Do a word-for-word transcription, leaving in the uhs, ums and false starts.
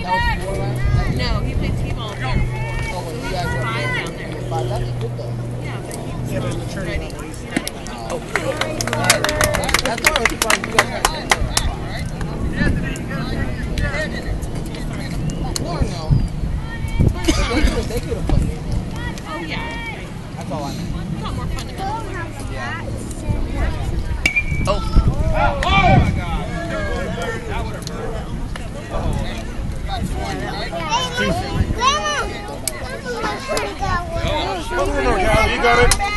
No, he played t-ball there before. So he was five down there. Yeah, but he was Yeah, but not the training ready. level, he's He's ready. Oh, That's why it's fun. You guys have they could have played. Oh, yeah. That's all I know. It's not more fun to go. Yeah. Oh. Oh my God. That would have hurt. Grandma! Grandma! You got it.